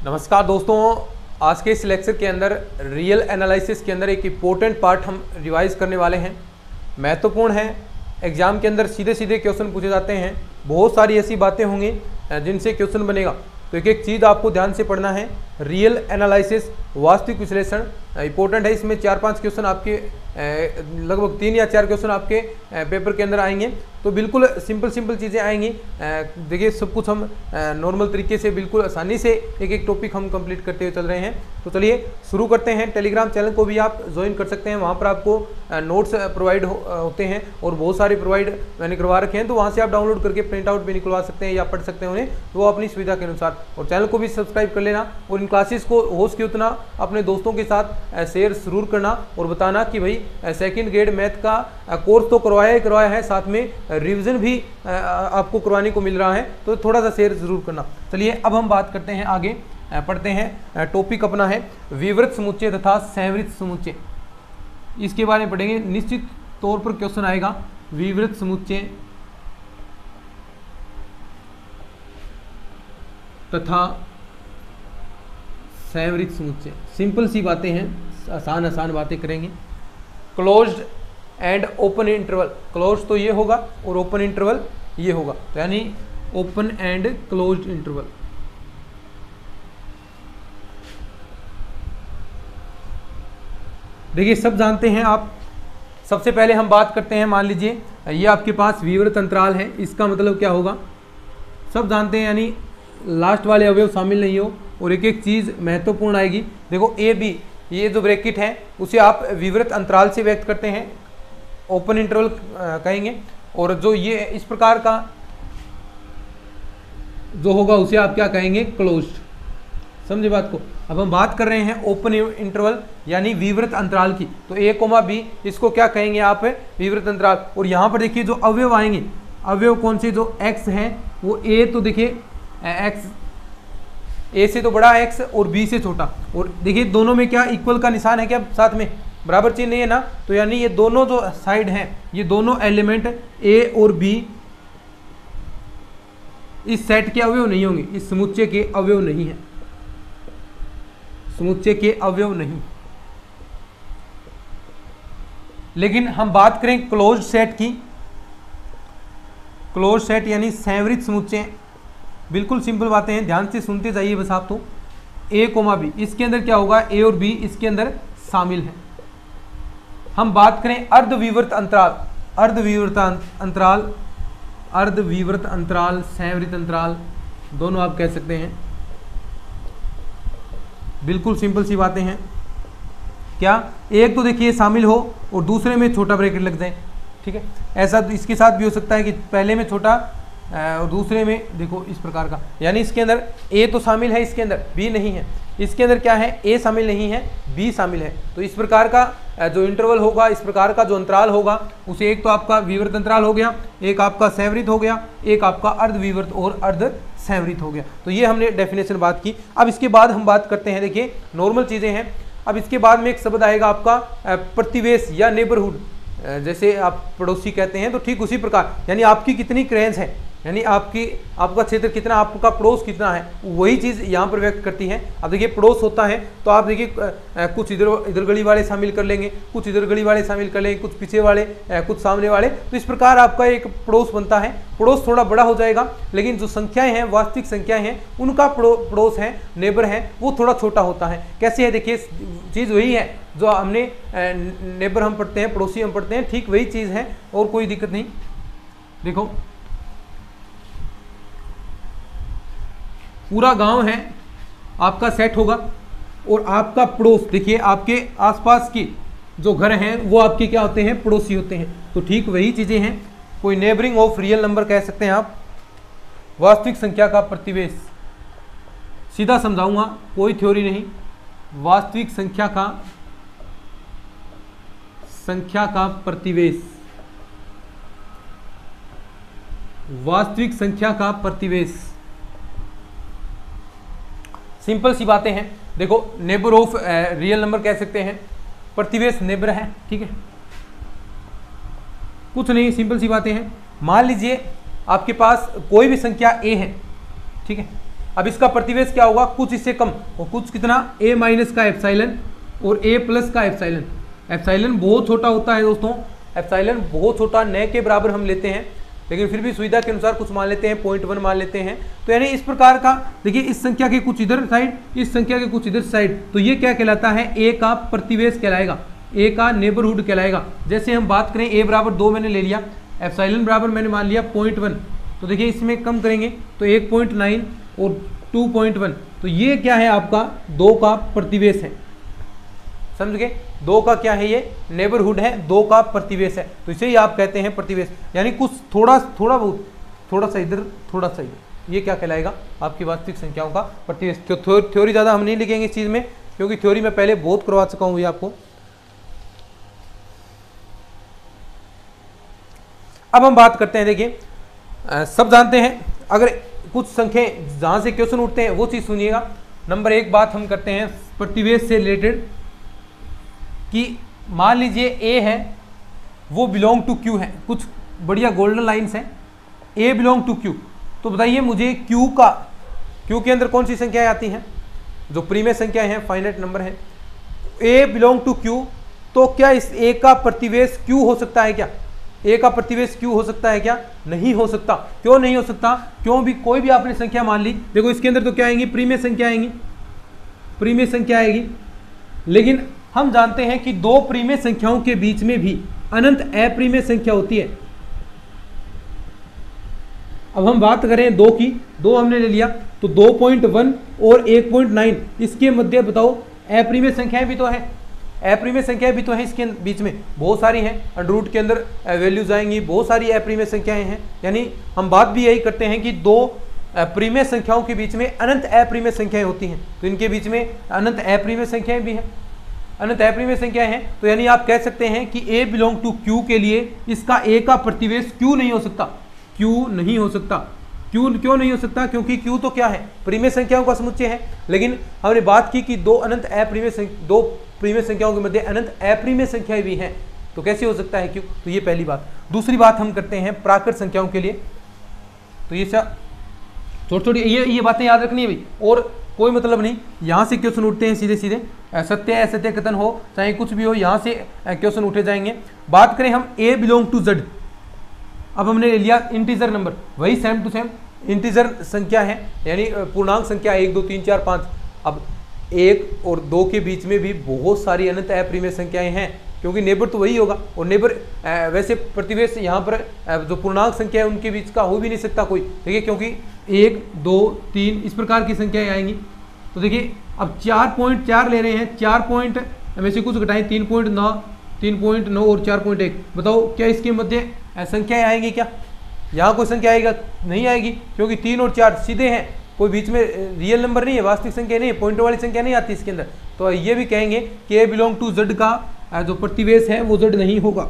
नमस्कार दोस्तों, आज के इस लेक्चर के अंदर रियल एनालिसिस के अंदर एक इम्पोर्टेंट पार्ट हम रिवाइज करने वाले हैं। महत्वपूर्ण है, एग्जाम के अंदर सीधे सीधे क्वेश्चन पूछे जाते हैं। बहुत सारी ऐसी बातें होंगी जिनसे क्वेश्चन बनेगा, तो एक एक चीज़ आपको ध्यान से पढ़ना है। रियल एनालिसिस, वास्तविक विश्लेषण इंपॉर्टेंट है। इसमें 4-5 क्वेश्चन आपके लगभग 3 या 4 क्वेश्चन आपके पेपर के अंदर आएंगे, तो बिल्कुल सिंपल चीज़ें आएंगी। देखिए सब कुछ हम नॉर्मल तरीके से बिल्कुल आसानी से एक एक टॉपिक हम कंप्लीट करते हुए चल रहे हैं। तो चलिए शुरू करते हैं। टेलीग्राम चैनल को भी आप ज्वाइन कर सकते हैं, वहाँ पर आपको नोट्स प्रोवाइड होते हैं और बहुत सारे प्रोवाइड मैंने करवा रखे हैं, तो वहाँ से आप डाउनलोड करके प्रिंट आउट भी निकलवा सकते हैं या पढ़ सकते हैं उन्हें, तो वो अपनी सुविधा के अनुसार। और चैनल को भी सब्सक्राइब कर लेना और इन क्लासेस को हो सके उतना अपने दोस्तों के साथ शेयर जरूर करना और बताना कि भाई सेकंड ग्रेड मैथ का कोर्स तो करवाया ही करवाया है, साथ में रिवीजन भी आपको करवाने को मिल रहा है, तो थोड़ा सा शेयर जरूर करना। चलिए अब हम बात करते हैं, आगे पढ़ते हैं। टॉपिक अपना है विवृत समुच्चय तथा संवृत समुच्चय। इसके बारे में पढ़ेंगे, निश्चित तौर पर क्वेश्चन आएगा विवृत समुच्चय तथा संवृत समुच्चय। सिंपल सी बातें हैं, आसान बातें करेंगे। Closed and open interval, close तो ये होगा और ओपन इंटरवल ये होगा, तो यानी ओपन एंड क्लोज्ड इंटरवल। देखिए सब जानते हैं आप। सबसे पहले हम बात करते हैं, मान लीजिए ये आपके पास विवृत अंतराल है, इसका मतलब क्या होगा सब जानते हैं, यानी लास्ट वाले अवयव शामिल नहीं हो। और एक एक चीज़ महत्वपूर्ण आएगी। देखो ए बी, ये जो ब्रैकेट है उसे आप विवृत अंतराल से व्यक्त करते हैं, ओपन इंटरवल कहेंगे। और जो ये इस प्रकार का जो होगा उसे आप क्या कहेंगे, क्लोज्ड। समझे बात को। अब हम बात कर रहे हैं ओपन इंटरवल यानी विवृत अंतराल की, तो ए कोमा बी इसको क्या कहेंगे आप, विवृत अंतराल। और यहाँ पर देखिए जो अवयव आएंगे, अवयव कौन से, जो एक्स है वो ए, तो देखिए एक्स ए से तो बड़ा एक्स और बी से छोटा। और देखिए दोनों में क्या इक्वल का निशान है क्या, साथ में बराबर चिन्ह नहीं है ना, तो यानी ये दोनों जो साइड हैं, ये दोनों एलिमेंट ए और बी इस सेट के अवयव नहीं होंगे, इस समुच्चय के अवयव नहीं है, समुच्चय के अवयव नहीं। लेकिन हम बात करें क्लोज्ड सेट की, क्लोज्ड सेट यानी संवृत समुच्चय। बिल्कुल सिंपल बातें हैं, ध्यान से सुनते जाइए बस आप। तो ए कोमा बी, इसके अंदर क्या होगा, ए और बी इसके अंदर शामिल है। हम बात करें अर्धविवृत अंतराल, अर्धविवृत अंतराल, अर्धविवृत अंतराल, संवृत अंतराल, दोनों आप कह सकते हैं। बिल्कुल सिंपल सी बातें हैं। क्या, एक तो देखिए शामिल हो और दूसरे में छोटा ब्रैकेट लग जाए, ठीक है। ऐसा इसके साथ भी हो सकता है कि पहले में छोटा और दूसरे में देखो इस प्रकार का, यानी इसके अंदर ए तो शामिल है, इसके अंदर बी नहीं है। इसके अंदर क्या है, ए शामिल नहीं है, बी शामिल है। तो इस प्रकार का जो इंटरवल होगा, इस प्रकार का जो अंतराल होगा, उसे एक तो आपका विवृत अंतराल हो गया, एक आपका संवृत हो गया, एक आपका अर्धविवृत और अर्ध संवृत हो गया। तो ये हमने डेफिनेशन बात की। अब इसके बाद हम बात करते हैं, देखिए नॉर्मल चीज़ें हैं। अब इसके बाद में एक शब्द आएगा आपका प्रतिवेश या नेबरहुड। जैसे आप पड़ोसी कहते हैं, तो ठीक उसी प्रकार, यानी आपकी कितनी क्रेंच है, यानी आपका क्षेत्र कितना, आपका पड़ोस कितना है, वही चीज़ यहाँ पर व्यक्त करती है। अब देखिए पड़ोस होता है तो आप देखिए कुछ इधर गली वाले शामिल कर लेंगे, कुछ इधर गली वाले शामिल कर लेंगे, कुछ पीछे वाले, कुछ सामने वाले, तो इस प्रकार आपका एक पड़ोस बनता है। पड़ोस थोड़ा बड़ा हो जाएगा, लेकिन जो संख्याएं हैं, वास्तविक संख्याएं हैं, उनका पड़ोस है, नेबर है, वो थोड़ा छोटा होता है। कैसे है, देखिए चीज़ वही है जो हमने नेबर हम पढ़ते हैं, पड़ोसी हम पढ़ते हैं, ठीक वही चीज़ है और कोई दिक्कत नहीं। देखो पूरा गांव है आपका सेट होगा और आपका पड़ोस, देखिए आपके आसपास की जो घर हैं वो आपके क्या होते हैं, पड़ोसी होते हैं। तो ठीक वही चीज़ें हैं, कोई नेबरिंग ऑफ रियल नंबर कह सकते हैं आप। वास्तविक संख्या का प्रतिवेश, सीधा समझाऊंगा, कोई थ्योरी नहीं। वास्तविक संख्या का प्रतिवेश, वास्तविक संख्या का प्रतिवेश। सिंपल सी बातें हैं। देखो नेबर ऑफ रियल नंबर कह सकते हैं, प्रतिवेश नेबर है, ठीक है। कुछ नहीं, सिंपल सी बातें हैं। मान लीजिए आपके पास कोई भी संख्या ए है, ठीक है, अब इसका प्रतिवेश क्या होगा, कुछ इससे कम और कुछ कितना, a माइनस का एप्सिलॉन और a प्लस का एप्सिलॉन। एप्सिलॉन बहुत छोटा होता है दोस्तों, एप्सिलॉन बहुत छोटा, न के बराबर हम लेते हैं, लेकिन फिर भी सुविधा के अनुसार कुछ मान लेते हैं, 0.1 मान लेते हैं। तो यानी इस प्रकार का देखिए, इस संख्या के कुछ इधर साइड, इस संख्या के कुछ इधर साइड, तो ये क्या कहलाता है, a का प्रतिवेश कहलाएगा, a का नेबरहुड कहलाएगा। जैसे हम बात करें a बराबर 2 मैंने ले लिया, एप्सिलॉन बराबर मैंने मान लिया 0.1, तो देखिए इसमें कम करेंगे तो 1.9 और 2.1, तो ये क्या है आपका 2 का प्रतिवेश है, समझ गए, 2 का क्या है, ये नेबरहुड है, 2 का प्रतिवेश है, तो इसे ही आप कहते हैं प्रतिवेश। यानी कुछ थोड़ा बहुत, थोड़ा सा इधर, थोड़ा सा इधर, ये क्या कहलाएगा, आपकी वास्तविक संख्याओं का प्रतिवेश। तो थ्योरी ज़्यादा हम नहीं लिखेंगे इस चीज़ में, क्योंकि थ्योरी में पहले बहुत करवा चुका हूँ ये आपको। अब हम बात करते हैं, देखिए सब जानते हैं, अगर कुछ संख्याएं जहाँ से क्वेश्चन उठते हैं वो चीज़ सुनिएगा। नंबर 1 बात हम करते हैं प्रतिवेश से रिलेटेड, कि मान लीजिए a है वो बिलोंग टू q है, कुछ बढ़िया गोल्डन लाइंस हैं, a बिलोंग टू q, तो बताइए मुझे q के अंदर कौन सी संख्याएं आती हैं, जो प्रीमियम संख्याएं हैं, फाइनाइट नंबर है, a बिलोंग टू q, तो क्या इस a का प्रतिवेश q हो सकता है क्या, a का प्रतिवेश q हो सकता है क्या, नहीं हो सकता। क्यों नहीं हो सकता, क्यों भी कोई भी आपने संख्या मान ली, देखो इसके अंदर तो क्या आएंगी, प्रीमियम संख्या आएंगी, प्रीमियम संख्या आएगी, लेकिन हम जानते हैं कि 2 प्रीमियम संख्याओं के बीच में भी अनंत अप्रीमियम संख्या होती है। अब हम बात करें 2 की, 2 हमने ले लिया, तो 2.1 और 1.9, इसके मध्य बताओ अप्रीमियम संख्याएं भी तो हैं, अप्रीमियम संख्याएं भी तो हैं, इसके बीच में बहुत सारी हैं, अंडर रूट के अंदर वैल्यूज आएंगी, बहुत सारी अप्रीमियम संख्याएं हैं। यानी हम बात भी यही करते हैं कि 2 प्रीमियम संख्याओं के बीच में अनंत अप्रीमियम संख्याएं होती हैं, तो इनके बीच में अनंत अप्रीमियम संख्याएं भी हैं, अनंत अप्रीमियम संख्याएं हैं। तो यानी आप कह सकते हैं कि a बिलोंग टू q के लिए इसका a का प्रतिवेश q नहीं हो सकता, q नहीं हो सकता। क्यों नहीं हो सकता, क्योंकि q तो क्या है, प्रीमियम संख्याओं का समुच्चय है, लेकिन हमने बात की कि 2 प्रीमियम संख्याओं के मध्य अनंत अप्रीमियम संख्याएं भी हैं, तो कैसे हो सकता है q, तो ये पहली बात। दूसरी बात हम करते हैं प्राकृत संख्याओं के लिए, तो ये छोटी ये बातें याद रखनी है भाई, और कोई मतलब नहीं, यहाँ से क्वेश्चन उठते हैं सीधे सीधे, सत्य असत्य कथन हो चाहे कुछ भी हो, यहाँ से क्वेश्चन उठे जाएंगे। बात करें हम a बिलोंग टू z, अब हमने ले लिया इंटीजर नंबर, वही सेम टू सेम इंटीजर संख्या है, यानी पूर्णांक संख्या 1 2 3 4 5। अब 1 और 2 के बीच में भी बहुत सारी अनंत अप्रीमियम संख्याएं हैं, क्योंकि नेबर तो वही होगा, और नेबर वैसे प्रतिवेश यहाँ पर जो पूर्णांक संख्या है उनके बीच का हो भी नहीं सकता कोई, ठीक है, क्योंकि 1 2 3 इस प्रकार की संख्याएं आएंगी। तो देखिए अब 4.4 ले रहे हैं, 4 पॉइंट में से कुछ घटाएं, 3.9 और 4.1, बताओ क्या इसके मध्य संख्याएं आएंगी क्या, यहाँ कोई संख्या आएगा, नहीं आएगी, क्योंकि 3 और 4 सीधे हैं, कोई बीच में रियल नंबर नहीं है, वास्तविक संख्या नहीं है, पॉइंट वाली संख्या नहीं आती इसके अंदर। तो ये भी कहेंगे कि a बिलोंग टू z का जो प्रतिवेश है वो z नहीं होगा,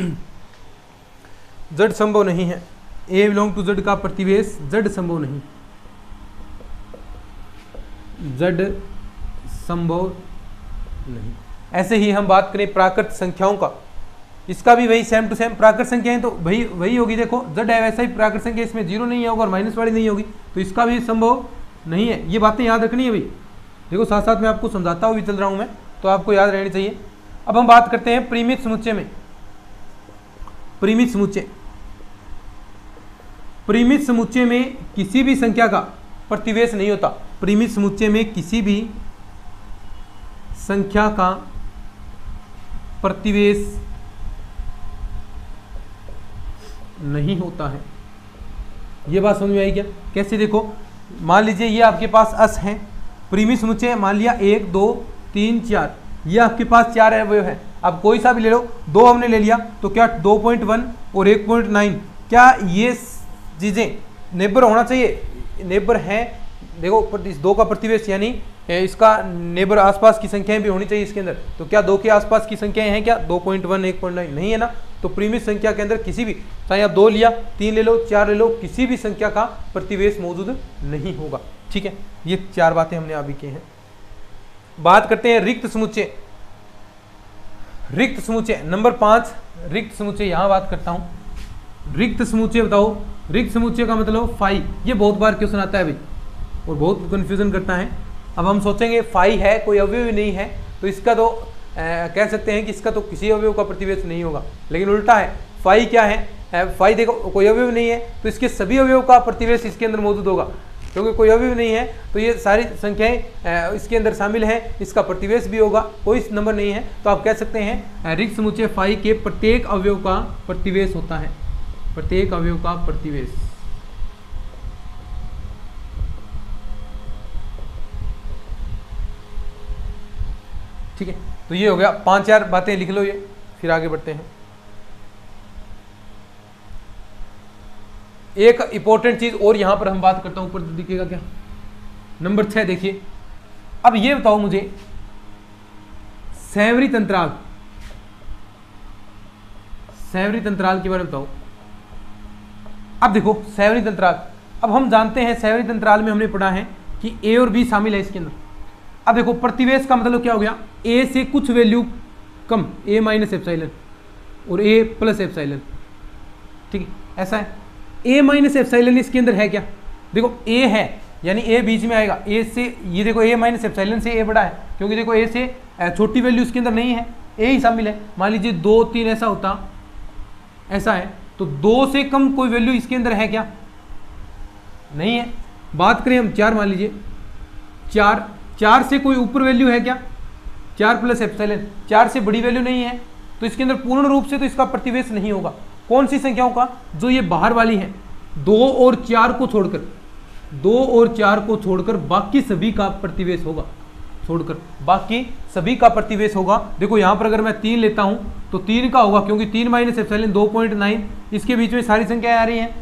z संभव नहीं है, a बिलोंग टू z का प्रतिवेश z संभव नहीं, z संभव नहीं। ऐसे ही हम बात करें प्राकृत संख्याओं का, इसका भी वही सेम टू सेम, प्राकृत संख्याएं तो वही होगी, देखो z है वैसा ही प्राकृत संख्या, इसमें 0 नहीं होगा और माइनस वाली नहीं होगी, तो इसका भी संभव नहीं है। ये बातें याद रखनी है भाई, देखो साथ साथ में आपको समझाता हुआ भी चल रहा हूं मैं, तो आपको याद रहनी चाहिए। अब हम बात करते हैं परिमित समुच्चय में, परिमित समुच्चय, परिमित समुच्चय में किसी भी संख्या का प्रतिवेश नहीं होता, परिमित समुच्चय में किसी भी संख्या का प्रतिवेश नहीं होता है। ये बात समझ में आई क्या, कैसे, देखो मान लीजिए ये आपके पास अस है, परिमित समुच्चय मान लिया 1 2 3 4, ये आपके पास 4 अवयव है, अब कोई सा भी ले लो, 2 हमने ले लिया, तो क्या 2.1 और 1.9, क्या ये चीजें नेबर होना चाहिए, नेबर है, देखो इस 2 का प्रतिवेश यानी इसका नेबर आसपास की संख्याएं भी होनी चाहिए इसके अंदर, तो क्या 2 के आसपास की संख्याएं हैं क्या, 2.1 1.9 नहीं है ना, तो परिमित संख्या के अंदर किसी भी, चाहे आप 2 लिया 3 ले लो 4 ले लो, किसी भी संख्या का प्रतिवेश मौजूद नहीं होगा, ठीक है। ये 4 बातें हमने अभी की हैं। बात करते हैं रिक्त समुच्चय, रिक्त समुच्चय नंबर 5, रिक्त समुच्चय, यहां बात करता हूं रिक्त समुच्चय, बताओ रिक्त समुच्चय का मतलब फाई, ये बहुत बार क्वेश्चन आता है भाई, और बहुत कन्फ्यूज़न करता है। अब हम सोचेंगे फाई है, कोई अवयव ही नहीं है, तो इसका तो कह सकते हैं कि इसका तो किसी अवयव का प्रतिवेश नहीं होगा, लेकिन उल्टा है, फाई क्या है, फाई देखो कोई अवयव नहीं है तो इसके सभी अवयव का प्रतिवेश इसके अंदर मौजूद होगा, क्योंकि कोई अवयव नहीं है तो ये सारी संख्याएं इसके अंदर शामिल हैं, इसका प्रतिवेश भी होगा, कोई नंबर नहीं है, तो आप कह सकते हैं रिक्त समुच्चय फाई के प्रत्येक अवयव का प्रतिवेश होता है, प्रत्येक अवयव का प्रतिवेश। ठीक है, तो ये हो गया, 5-4 बातें लिख लो ये, फिर आगे बढ़ते हैं। एक इंपॉर्टेंट चीज और यहां पर हम बात करता हूं, ऊपर दिखेगा क्या, नंबर 6 देखिए। अब ये बताओ मुझे सैवरित अंतराल, सैवरित अंतराल के बारे में बताओ। अब देखो सैवरित अंतराल, अब हम जानते हैं सैवरित अंतराल में हमने पढ़ा है कि ए और बी शामिल है इसके अंदर। अब देखो प्रतिवेश का मतलब क्या हो गया, ए से कुछ वैल्यू कम, ए माइनस एप्सिलॉन और ए प्लस एप्सिलॉन, ठीक है, ऐसा है। ए माइनस एप्सिलॉन इसके अंदर है क्या, देखो ए है यानी ए बीच में आएगा, ए से ये देखो ए माइनस एप्सिलॉन से ए बड़ा है, क्योंकि देखो ए से छोटी वैल्यू इसके अंदर नहीं है, ए ही शामिल है। मान लीजिए 2, 3 ऐसा होता, ऐसा है, तो 2 से कम कोई वैल्यू इसके अंदर है क्या, नहीं है। बात करें हम 4, मान लीजिए 4 से कोई ऊपर वैल्यू है क्या, 4 प्लस एप्सिलॉन, 4 से बड़ी वैल्यू नहीं है, तो इसके अंदर पूर्ण रूप से तो इसका प्रतिवेश नहीं होगा। कौन सी संख्याओं का, जो ये बाहर वाली है, 2 और 4 को छोड़कर, 2 और 4 को छोड़कर बाकी सभी का प्रतिवेश होगा, छोड़कर बाकी सभी का प्रतिवेश होगा। देखो यहां पर अगर मैं 3 लेता हूं तो 3 का होगा, क्योंकि 3 माइनस एप्सिलॉन 2.9, इसके बीच में सारी संख्याएं आ रही हैं,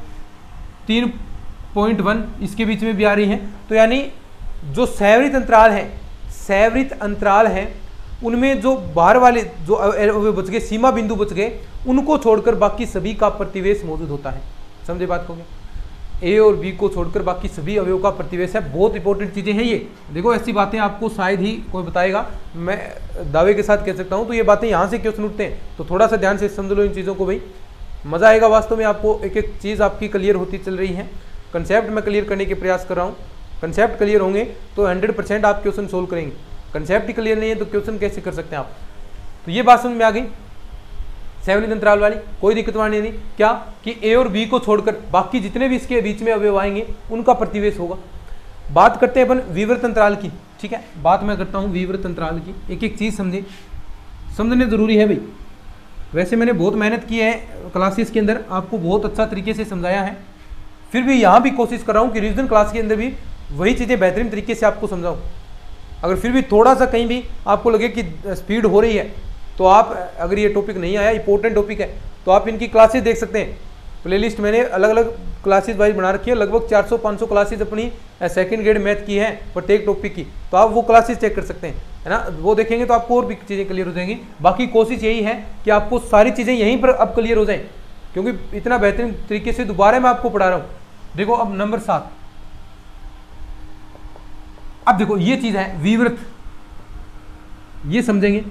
3.1 इसके बीच में भी आ रही हैं, तो यानी जो सैवरित अंतराल है, सैवरित अंतराल है, उनमें जो बाहर वाले जो अवयव बच गए, सीमा बिंदु बच गए, उनको छोड़कर बाकी सभी का प्रतिवेश मौजूद होता है। समझे बात को क्या, ए और बी को छोड़कर बाकी सभी अवयव का प्रतिवेश है। बहुत इंपॉर्टेंट चीजें हैं ये, देखो ऐसी बातें आपको शायद ही कोई बताएगा, मैं दावे के साथ कह सकता हूं। तो ये बातें यहाँ से क्वेश्चन उठते हैं, तो थोड़ा सा ध्यान से समझ लो इन चीज़ों को भाई, मजा आएगा वास्तव में। आपको एक एक चीज़ आपकी क्लियर होती चल रही है, कंसेप्ट में क्लियर करने के प्रयास कर रहा हूँ। कंसेप्ट क्लियर होंगे तो 100% आप क्वेश्चन सोल्व करेंगे, कंसेप्ट ही क्लियर नहीं है तो क्वेश्चन कैसे कर सकते हैं आप। तो ये बात समझ में आ गई, सैवरित अंतराल वाली कोई दिक्कत वाली नहीं, क्या कि ए और बी को छोड़कर बाकी जितने भी इसके बीच में अवयव आएंगे उनका प्रतिवेश होगा। बात करते हैं अपन विवृत अंतराल की, ठीक है, बात मैं करता हूँ विवृत अंतराल की। एक एक चीज समझे, समझने जरूरी है भाई। वैसे मैंने बहुत मेहनत की है क्लासेस के अंदर, आपको बहुत अच्छा तरीके से समझाया है, फिर भी यहाँ भी कोशिश कर रहा हूँ कि रिविजन क्लास के अंदर भी वही चीज़ें बेहतरीन तरीके से आपको समझाऊँ। अगर फिर भी थोड़ा सा कहीं भी आपको लगे कि स्पीड हो रही है, तो आप अगर ये टॉपिक नहीं आया, इंपॉर्टेंट टॉपिक है, तो आप इनकी क्लासेस देख सकते हैं। प्लेलिस्ट मैंने अलग अलग क्लासेस वाइज बना रखी है, लगभग 400-500 क्लासेस अपनी सेकंड ग्रेड मैथ की है प्रत्येक टॉपिक की, तो आप वो क्लासेस चेक कर सकते हैं, है ना। वो देखेंगे तो आपको और भी चीज़ें क्लियर हो जाएंगी। बाकी कोशिश यही है कि आपको सारी चीज़ें यहीं पर अब क्लियर हो जाएं, क्योंकि इतना बेहतरीन तरीके से दोबारा मैं आपको पढ़ा रहा हूँ। देखो अब नंबर 7, अब देखो ये चीज है विवृत, ये समझेंगे,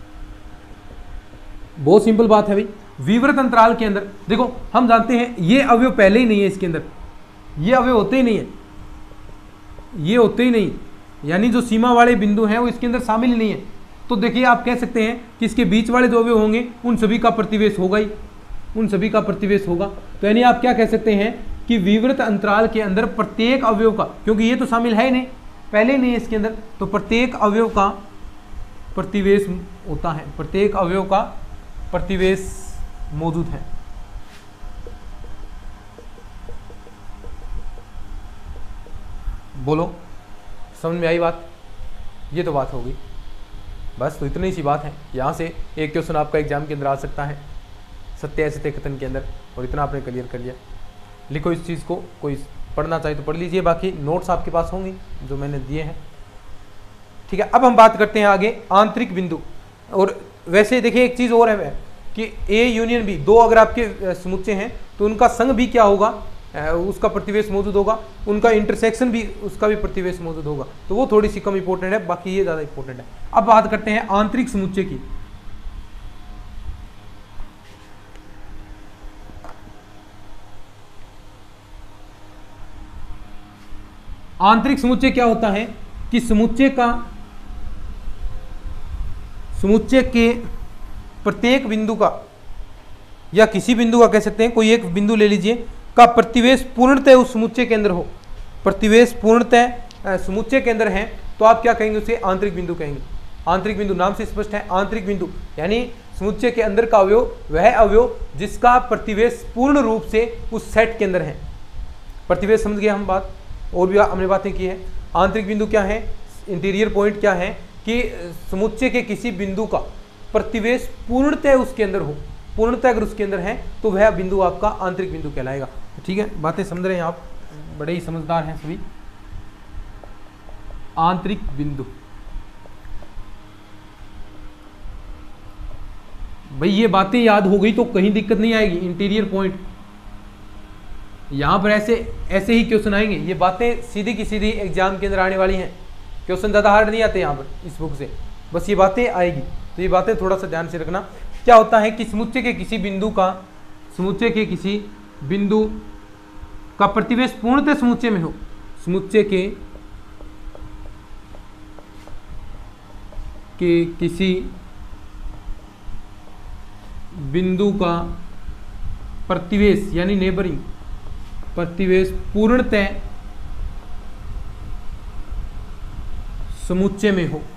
बहुत सिंपल बात है भाई। विवृत अंतराल के अंदर देखो हम जानते हैं ये अवयव पहले ही नहीं है इसके अंदर, ये अवयव होते ही नहीं है, ये होते ही नहीं, यानी जो सीमा वाले बिंदु हैं वो इसके अंदर शामिल ही नहीं है। तो देखिए आप कह सकते हैं कि इसके बीच वाले जो अवयव होंगे उन सभी का प्रतिवेश होगा ही, उन सभी का प्रतिवेश होगा। तो यानी आप क्या कह सकते हैं कि विवृत अंतराल के अंदर प्रत्येक अवयव का, क्योंकि ये तो शामिल है ही नहीं, पहले नहीं है इसके अंदर, तो प्रत्येक अवयव का प्रतिवेश होता है, प्रत्येक अवयव का प्रतिवेश मौजूद है। बोलो समझ में आई बात, ये तो बात होगी बस, तो इतनी सी बात है। यहाँ से एक क्वेश्चन आपका एग्जाम के अंदर आ सकता है सत्य असत्य कथन के अंदर, और इतना आपने क्लियर कर लिया। लिखो इस चीज़ को, कोई पढ़ना चाहे तो पढ़ लीजिए, बाकी नोट्स आपके पास होंगी जो मैंने दिए हैं, ठीक है। अब हम बात करते हैं आगे आंतरिक बिंदु। और वैसे देखिए एक चीज़ और है कि ए यूनियन बी, दो अगर आपके समुच्चय हैं तो उनका संघ भी क्या होगा, उसका प्रतिवेश मौजूद होगा, उनका इंटरसेक्शन भी, उसका भी प्रतिवेश मौजूद होगा। तो वो थोड़ी सी कम इंपॉर्टेंट है, बाकी ये ज़्यादा इंपॉर्टेंट है। अब बात करते हैं आंतरिक समुच्चय की। आंतरिक समुच्चय क्या होता है कि समुच्चय के प्रत्येक बिंदु का, या किसी बिंदु का कह सकते हैं, कोई एक बिंदु ले लीजिए, का प्रतिवेश पूर्णतः उस समुच्चय के अंदर हो, प्रतिवेश पूर्णतः समुच्चय के अंदर है, तो आप क्या कहेंगे, उसे आंतरिक बिंदु कहेंगे। आंतरिक बिंदु नाम से स्पष्ट है, आंतरिक बिंदु यानी समुच्चय के अंदर का अवयव वह अवयव जिसका प्रतिवेश पूर्ण रूप से उस सेट के अंदर है। प्रतिवेश समझ गया हम बात, और भी हमने बातें की है। आंतरिक बिंदु क्या है, इंटीरियर पॉइंट क्या है कि समुच्चय के किसी बिंदु का प्रतिवेश पूर्णतः उसके अंदर हो, पूर्णतः अगर उसके अंदर है तो वह बिंदु आपका आंतरिक बिंदु कहलाएगा। ठीक है, बातें समझ रहे हैं आप, बड़े ही समझदार हैं सभी। आंतरिक बिंदु, भाई ये बातें याद हो गई तो कहीं दिक्कत नहीं आएगी। इंटीरियर पॉइंट, यहां पर ऐसे ही क्वेश्चन आएंगे, ये बातें सीधी की सीधी एग्जाम के अंदर आने वाली हैं। क्वेश्चन ज़्यादा हार्ड नहीं आते यहाँ पर इस बुक से, बस ये बातें आएगी, तो ये बातें थोड़ा सा ध्यान से रखना। क्या होता है कि समुच्चय के किसी बिंदु का प्रतिवेश पूर्णतः समुच्चय में हो, समुच्चय के किसी बिंदु का प्रतिवेश यानी नेबरिंग प्रतिवेश पूर्णतः समुच्चय में हो,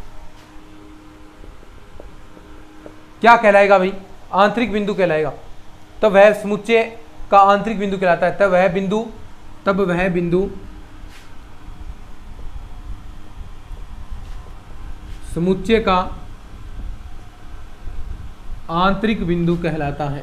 क्या कहलाएगा भाई, आंतरिक बिंदु कहलाएगा। तब वह समुच्चय का आंतरिक बिंदु कहलाता है। तब वह बिंदु समुच्चय का आंतरिक बिंदु कहलाता है।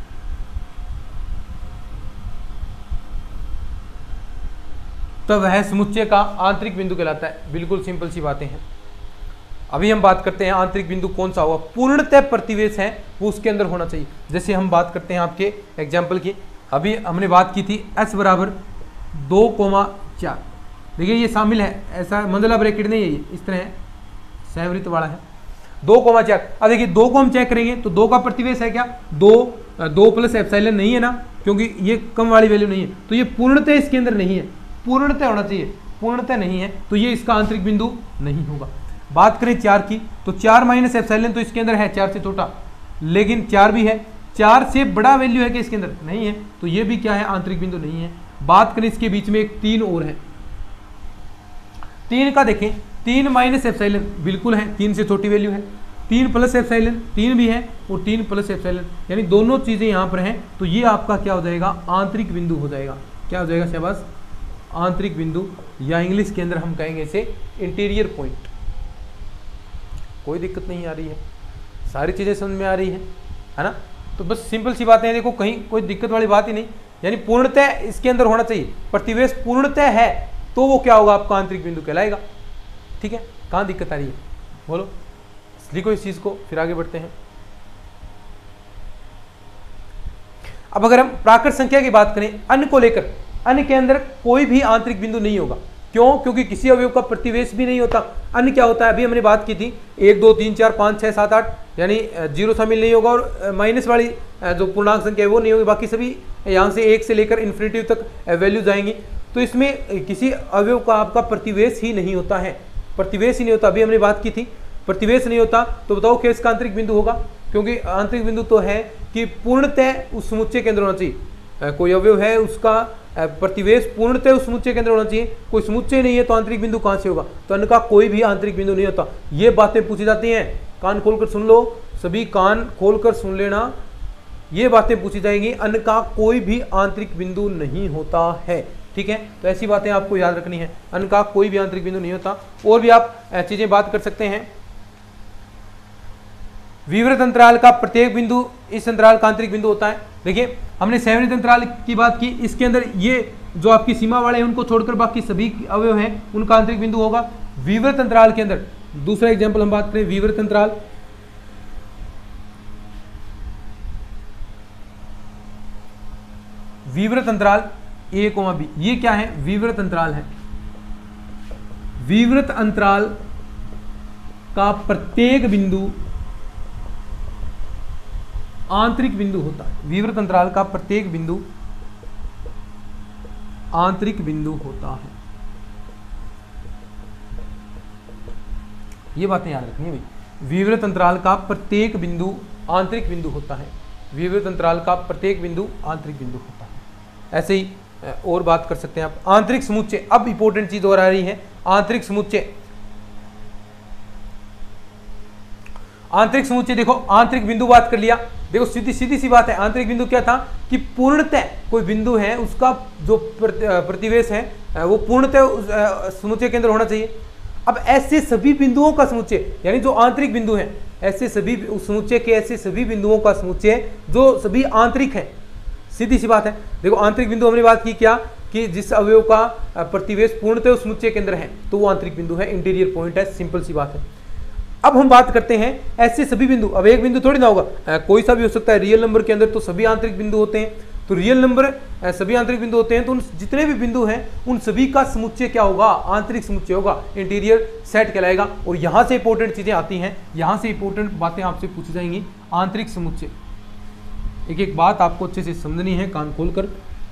तब वह समुच्चय का आंतरिक बिंदु कहलाता है। बिल्कुल सिंपल सी बातें हैं। अभी हम बात करते हैं आंतरिक बिंदु कौन सा हुआ, पूर्णतः प्रतिवेश है वो उसके अंदर होना चाहिए। जैसे हम बात करते हैं आपके एग्जाम्पल की, अभी हमने बात की थी s बराबर 2,4। देखिए ये शामिल है, ऐसा मंडला ब्रैकेट नहीं है, ये इस तरह है, सहवृत वाला है 2,4। अब देखिए 2 को हम चेक करेंगे तो 2 का प्रतिवेश है क्या, 2 प्लस एप्सिलॉन नहीं है ना, क्योंकि ये कम वाली वैल्यू नहीं है, तो ये पूर्णतः इसके अंदर नहीं है, पूर्णतः होना चाहिए, पूर्णतः नहीं है तो ये इसका आंतरिक बिंदु नहीं होगा। बात करें 4 की तो 4 माइनस एप्सिलॉन तो इसके अंदर है, 4 से छोटा, लेकिन 4 भी है, 4 से बड़ा वैल्यू है कि इसके अंदर नहीं है, तो ये भी क्या है, आंतरिक बिंदु नहीं है। बात करें इसके बीच में एक 3 और है, 3 का देखें, 3 माइनस एप्सिलॉन बिल्कुल है, 3 से छोटी वैल्यू है, 3 प्लस एप्सिलॉन 3 भी है और 3 प्लस एप्सिलॉन, यानी दोनों चीजें यहाँ पर हैं, तो ये आपका क्या हो जाएगा, आंतरिक बिंदु हो जाएगा। क्या हो जाएगा शहबाज, आंतरिक बिंदु, या इंग्लिश के अंदर हम कहेंगे इसे इंटीरियर पॉइंट। कोई दिक्कत नहीं आ रही है, सारी चीजें समझ में आ रही है ना। तो बस सिंपल सी बातें हैं, देखो कहीं कोई दिक्कत वाली बात ही नहीं, यानी पूर्णतः इसके अंदर होना चाहिए, प्रतिवेश पूर्णतः है तो वो क्या होगा, आपका आंतरिक बिंदु कहलाएगा। ठीक है, कहाँ दिक्कत आ रही है बोलो, लिखो इस चीज को, फिर आगे बढ़ते हैं। अब अगर हम प्राकृत संख्या की बात करें, अन्य को लेकर, अन्य के अंदर कोई भी आंतरिक बिंदु नहीं होगा। क्यों, क्योंकि किसी अवयव का प्रतिवेश भी नहीं होता। अन्य क्या होता है, अभी हमने बात की थी 1 2 3 4 5 6 7 8, यानी 0 शामिल नहीं होगा, और माइनस वाली जो पूर्णांक संख्या है वो नहीं होगी, बाकी सभी यहाँ से 1 से लेकर इन्फिनिटी तक वैल्यू जाएंगी। तो इसमें किसी अवयव का आपका प्रतिवेश ही नहीं होता है, प्रतिवेश ही नहीं होता। अभी हमने बात की थी प्रतिवेश नहीं होता, तो बताओ क्या इसका आंतरिक बिंदु होगा, क्योंकि आंतरिक बिंदु तो है कि पूर्णतः उस समुच्चय के अंदर होना चाहिए। कोई अवयव है उसका प्रतिवेश पूर्णतः उस समुच्चय के अंदर होना चाहिए, कोई समुच्चय नहीं है तो आंतरिक बिंदु कहां से होगा, तो अन्य का कोई भी आंतरिक बिंदु नहीं होता। ये बातें पूछी जाती हैं, कान खोलकर सुन लो सभी, कान खोलकर सुन लेना, ये बातें पूछी जाएंगी, अन्य का कोई भी आंतरिक बिंदु नहीं होता है। ठीक है, तो ऐसी बातें आपको याद रखनी है, अन्य का कोई भी आंतरिक बिंदु नहीं होता। और भी आप चीजें बात कर सकते हैं, विवृत अंतराल का प्रत्येक बिंदु इस अंतराल का आंतरिक बिंदु होता है। देखिए हमने सहवृत अंतराल की बात की, इसके अंदर ये जो आपकी सीमा वाले हैं उनको छोड़कर बाकी सभी अवयव हैं उनका आंतरिक बिंदु होगा। विवृत अंतराल के अंदर दूसरा एग्जांपल हम बात करें, विवृत अंतराल, विवृत अंतराल a, b, ये क्या है, विवृत अंतराल है। विवृत अंतराल का प्रत्येक बिंदु आंतरिक बिंदु होता है। विवृत अंतराल का प्रत्येक बिंदु आंतरिक बिंदु होता है। ये बातें याद रखनी है भाई। विवृत अंतराल का प्रत्येक बिंदु आंतरिक बिंदु होता है, विवृत अंतराल का प्रत्येक बिंदु आंतरिक बिंदु होता है। ऐसे ही और बात कर सकते हैं आप आंतरिक समुच्चय। अब इंपॉर्टेंट चीज और आ रही है, आंतरिक समुच्चय। आंतरिक समुच्चय देखो, आंतरिक बिंदु बात कर लिया, देखो सीधी सी बात है। आंतरिक बिंदु क्या था कि पूर्णतः कोई बिंदु है उसका जो प्रतिवेश है वो पूर्णतः उस समुच्चय के अंदर होना चाहिए। अब ऐसे सभी बिंदुओं का समुच्चय, यानी जो आंतरिक बिंदु हैं, ऐसे सभी उस समुच्चय के ऐसे सभी बिंदुओं का समुच्चय जो सभी आंतरिक हैं। सीधी सी बात है, देखो आंतरिक बिंदु हमने बात की क्या कि जिस अवयव का प्रतिवेश पूर्णतः उस समुच्चय के अंदर है तो वो आंतरिक बिंदु है, इंटीरियर पॉइंट है, सिंपल सी बात है। अब हम बात करते हैं ऐसे सभी बिंदु। अब एक बिंदु थोड़ी ना होगा, कोई सा भी हो सकता है। रियल नंबर के अंदर तो सभी आंतरिक बिंदु होते हैं, तो रियल नंबर सभी आंतरिक बिंदु होते हैं, तो उन जितने भी बिंदु हैं उन सभी का समुच्चय क्या होगा, आंतरिक समुच्चय होगा, इंटीरियर सेट कहलाएगा। और यहां से इंपॉर्टेंट चीजें आती हैं, यहां से इंपॉर्टेंट बातें आपसे पूछी जाएंगी। आंतरिक समुच्चय, एक एक बात आपको अच्छे से समझनी है, कान खोलकर।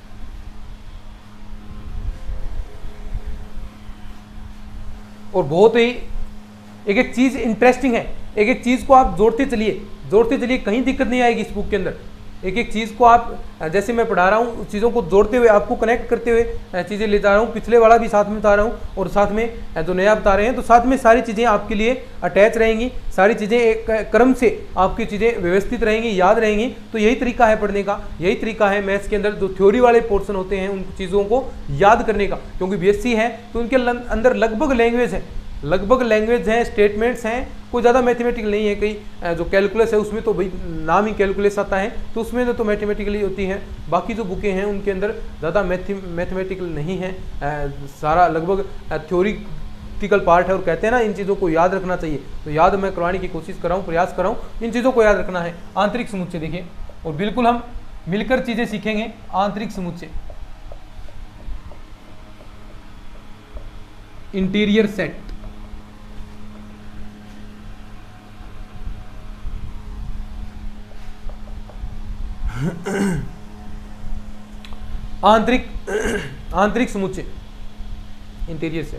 और बहुत ही एक एक चीज इंटरेस्टिंग है, एक एक चीज को आप जोड़ते चलिए, कहीं दिक्कत नहीं आएगी इस बुक के अंदर। एक एक चीज को आप, जैसे मैं पढ़ा रहा हूँ, चीजों को जोड़ते हुए आपको कनेक्ट करते हुए चीजें ले जा रहा हूँ। पिछले वाला भी साथ में बता रहा हूँ और साथ में जो नया बता रहे हैं, तो साथ में सारी चीजें आपके लिए अटैच रहेंगी, सारी चीजें एक क्रम से आपकी चीजें व्यवस्थित रहेंगी, याद रहेंगी। तो यही तरीका है पढ़ने का, यही तरीका है मैथ्स के अंदर जो थ्योरी वाले पोर्शन होते हैं उन चीजों को याद करने का। क्योंकि बीएससी है तो उनके अंदर लगभग लैंग्वेज है, स्टेटमेंट्स हैं, कोई ज़्यादा मैथमेटिकल नहीं है। कई जो कैलकुलस है उसमें तो भाई नाम ही कैलकुलस आता है, तो उसमें तो मैथमेटिकली होती है। बाकी जो बुकें हैं उनके अंदर ज़्यादा मैथमेटिकल नहीं है, सारा लगभग थ्योरिटिकल पार्ट है। और कहते हैं ना इन चीज़ों को याद रखना चाहिए, तो याद मैं करवाने की कोशिश कर रहा हूँ, प्रयास कर रहा हूँ। इन चीज़ों को याद रखना है। आंतरिक समुच्चय देखिए, और बिल्कुल हम मिलकर चीज़ें सीखेंगे। आंतरिक समुच्चय, इंटीरियर सेट, आंतरिक समुच्चय, इंटीरियर सेट।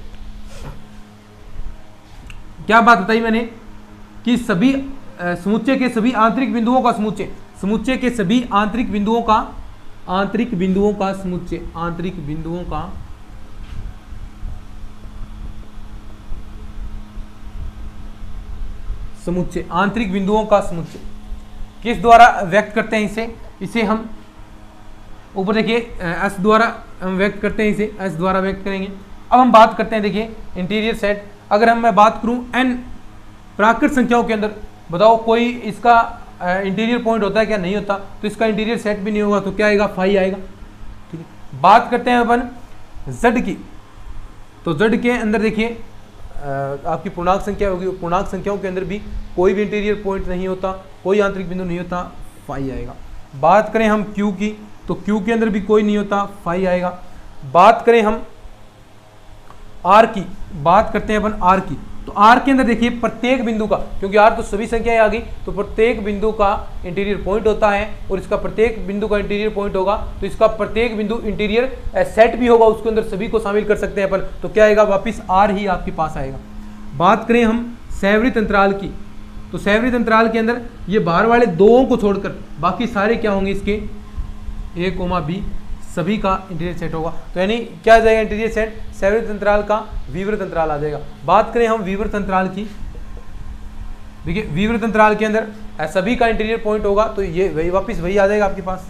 क्या बात बताई मैंने कि सभी समुच्चय के सभी आंतरिक बिंदुओं का समुच्चय, समुच्चय के सभी आंतरिक बिंदुओं का समुच्चय, आंतरिक बिंदुओं का समुच्चय, आंतरिक बिंदुओं का समुच्चय किस द्वारा व्यक्त करते हैं इसे हम ऊपर देखिए एस द्वारा हम व्यक्त करते हैं, इसे एस द्वारा व्यक्त करेंगे। अब हम बात करते हैं, देखिए इंटीरियर सेट। अगर मैं बात करूं एन प्राकृत संख्याओं के अंदर, बताओ कोई इसका इंटीरियर पॉइंट होता है क्या? नहीं होता, तो इसका इंटीरियर सेट भी नहीं होगा, तो क्या आएगा? फाई आएगा। ठीक है, बात करते हैं अपन जेड की, तो जेड के अंदर देखिए आपकी पूर्णांक संख्या होगी, पूर्णांक संख्याओं के अंदर भी कोई भी इंटीरियर पॉइंट नहीं होता, कोई आंतरिक बिंदु नहीं होता, फाई आएगा। बात करें हम क्यू की, तो क्यू के अंदर भी कोई नहीं होता, फाई आएगा। बात करें हम आर की, बात करते हैं अपन आर की, तो आर के अंदर देखिए प्रत्येक बिंदु का, क्योंकि आर तो सभी संख्याएं आ गई, तो प्रत्येक बिंदु का इंटीरियर पॉइंट होता है, और इसका प्रत्येक बिंदु का इंटीरियर पॉइंट होगा, तो इसका प्रत्येक बिंदु इंटीरियर सेट भी होगा, उसके अंदर सभी को शामिल कर सकते हैं अपन, तो क्या आएगा? वापिस आर ही आपके पास आएगा। बात करें हम सैवरित अंतराल की, तो सैवरित अंतराल के अंदर ये बाहर वाले दो को छोड़कर बाकी सारे क्या होंगे? इसके ए कोमा बी सभी का इंटीरियर सेट होगा। तो यानी क्या आ जाएगा इंटीरियर सेट? सैवरित अंतराल का विवृत अंतराल आ जाएगा। बात करें हम विवृत अंतराल की, देखिए विवृत अंतराल के अंदर सभी का इंटीरियर पॉइंट होगा, तो ये वही वापिस वही आ जाएगा आपके पास।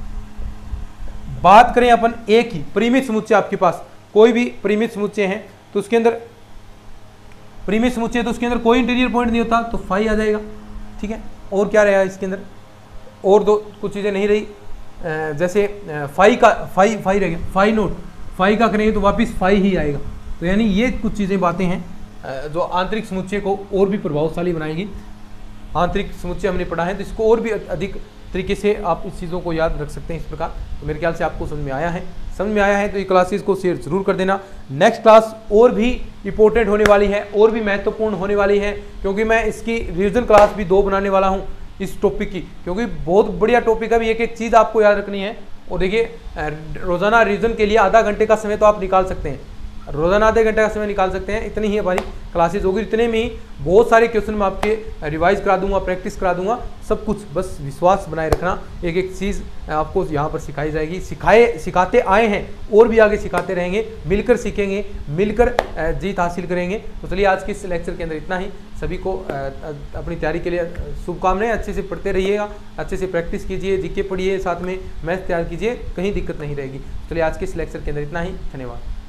बात करें अपन ए की, परिमित समुच्चय, आपके पास कोई भी परिमित समुच्चय है तो उसके अंदर परिमित समुच्चय, तो उसके अंदर कोई इंटीरियर पॉइंट नहीं होता, तो फाई आ जाएगा। ठीक है, और क्या रहेगा इसके अंदर? और दो कुछ चीज़ें नहीं रही, जैसे फाई रह गया, फाई नोट, फाई का करेंगे तो वापिस फाई ही आएगा। तो यानी ये कुछ चीज़ें बातें हैं जो आंतरिक समुच्चय को और भी प्रभावशाली बनाएगी। आंतरिक समुच्चय हमने पढ़ा है, तो इसको और भी अधिक तरीके से आप इस चीज़ों को याद रख सकते हैं इस प्रकार। तो मेरे ख्याल से आपको समझ में आया है, तो ये क्लासेस को शेयर जरूर कर देना। नेक्स्ट क्लास और भी इंपॉर्टेंट होने वाली है, और भी महत्वपूर्ण होने वाली है, क्योंकि मैं इसकी रिवीजन क्लास भी 2 बनाने वाला हूँ इस टॉपिक की, क्योंकि बहुत बढ़िया टॉपिक है। अभी एक एक चीज़ आपको याद रखनी है। और देखिए रोजाना रिवीजन के लिए आधा घंटे का समय तो आप निकाल सकते हैं, रोजाना आधे घंटे का समय निकाल सकते हैं। इतनी ही हमारी क्लासेज होगी, इतने में ही बहुत सारे क्वेश्चन मैं आपके रिवाइज करा दूंगा, प्रैक्टिस करा दूंगा, सब कुछ। बस विश्वास बनाए रखना, एक एक चीज़ आपको यहाँ पर सिखाई जाएगी, सिखाते आए हैं और भी आगे सिखाते रहेंगे, मिलकर सीखेंगे, मिलकर जीत हासिल करेंगे। तो चलिए आज के इस लेक्चर के अंदर इतना ही। सभी को अपनी तैयारी के लिए शुभकामनाएं। अच्छे से पढ़ते रहिएगा, अच्छे से प्रैक्टिस कीजिए, जीके पढ़िए, साथ में मैथ तैयार कीजिए, कहीं दिक्कत नहीं रहेगी। चलिए आज के इस लेक्चर के अंदर इतना ही। धन्यवाद।